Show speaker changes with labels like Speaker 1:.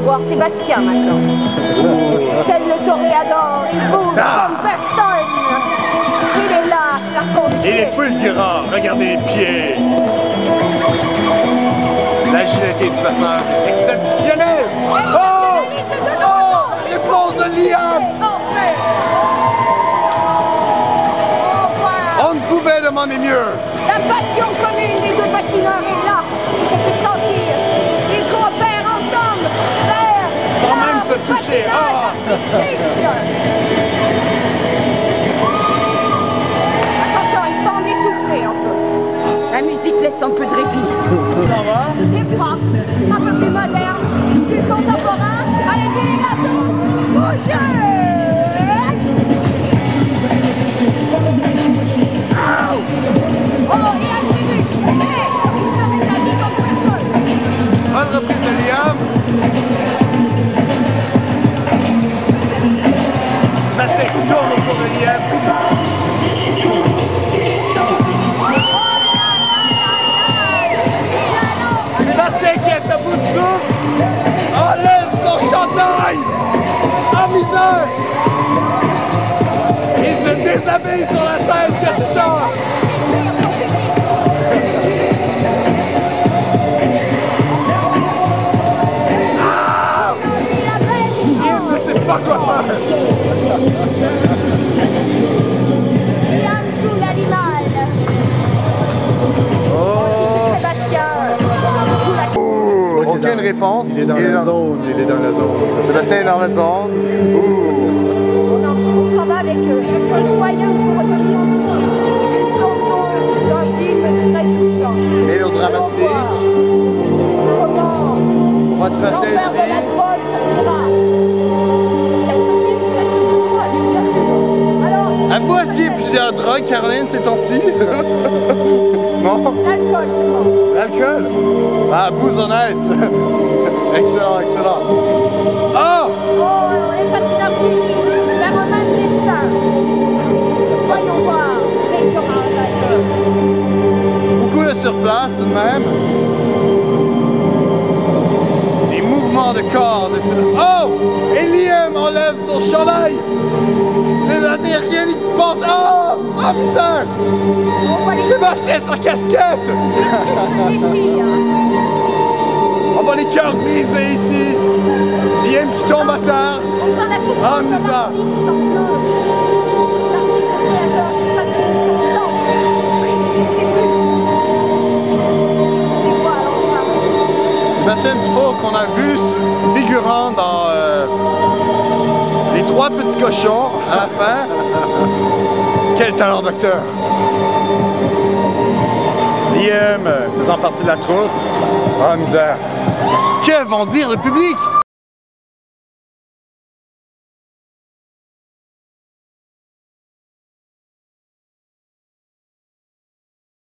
Speaker 1: voir Sébastien maintenant. Tel le toréador, il bouge comme personne. Il est là, claquant de pied.
Speaker 2: Il est fulgurant, regardez les pieds. L'agilité du personnage est exceptionnelle. Oh! Réponse de Liam! On ne pouvait demander mieux.
Speaker 1: La passion commune des deux patineurs est là. Il se fait sentir. Ils coopèrent ensemble vers
Speaker 2: sans même se toucher.
Speaker 1: Artistique. Attention, ils semblent essoufflés un peu. La musique laisse un peu de répit.
Speaker 2: Ça va?
Speaker 1: Hip hop, un peu plus moderne, plus contemporain. Allez-y les garçons, bougez! Oh, il y a le début. Il se rétablit comme personne.
Speaker 2: Bonne reprise de Liam. Sébastien qui tourne autour de Liam. Sébastien qui est à bout de souffle. Enlève son chandail. En misère. Il se déshabille sur la scène, qu'est-ce que ça? Il ne sait pas quoi faire.
Speaker 1: Liam joue l'animal. Oh. Sébastien.
Speaker 2: Aucune réponse.
Speaker 3: Il est dans la zone. Il est dans la zone.
Speaker 2: Sébastien est dans la zone.
Speaker 1: On s'en va avec BOI1 pour retenir une chanson d'un film très touchant.
Speaker 2: Mélodramatique.
Speaker 1: Comment
Speaker 2: On voit Sébastien
Speaker 1: l'enfer
Speaker 2: ici.
Speaker 1: de la drogue sortira. Car ce film traite beaucoup à lui, bien sûr. Alors,
Speaker 2: Avez-vous essayé plusieurs drogues, Caroline, ces temps-ci? Non?
Speaker 1: l'alcool, c'est bon.
Speaker 2: L'alcool? Ah, booze on ice. Excellent, excellent. Oh!
Speaker 1: Oh, les patineurs s'unissent vers un même destin. Voyons voir, mais il y aura un vainqueur.
Speaker 2: Beaucoup de surplace tout de même. Des mouvements de corps. Oh! Et Liam enlève son chandail. C'est la dernière qui pense. Oh! Oh, misère!
Speaker 1: On voit les
Speaker 2: Sébastien sans casquette!
Speaker 1: se déchirent.
Speaker 2: On voit les cœurs brisés ici. Liam qui tombe à terre.
Speaker 1: On sent la
Speaker 2: Ah,
Speaker 1: souffrance de
Speaker 2: misère.
Speaker 1: l'artiste en bleu. L'artiste créateur qui patine son sang, ses tripes, ses muscles. Se dévoile enfin.
Speaker 2: Sébastien Dufour qu'on a vu figurant dans Les Trois Petits Cochons à la fin. Quel talent d'acteur! Liam faisant partie de la troupe. Ah, misère! Que vont dire le public?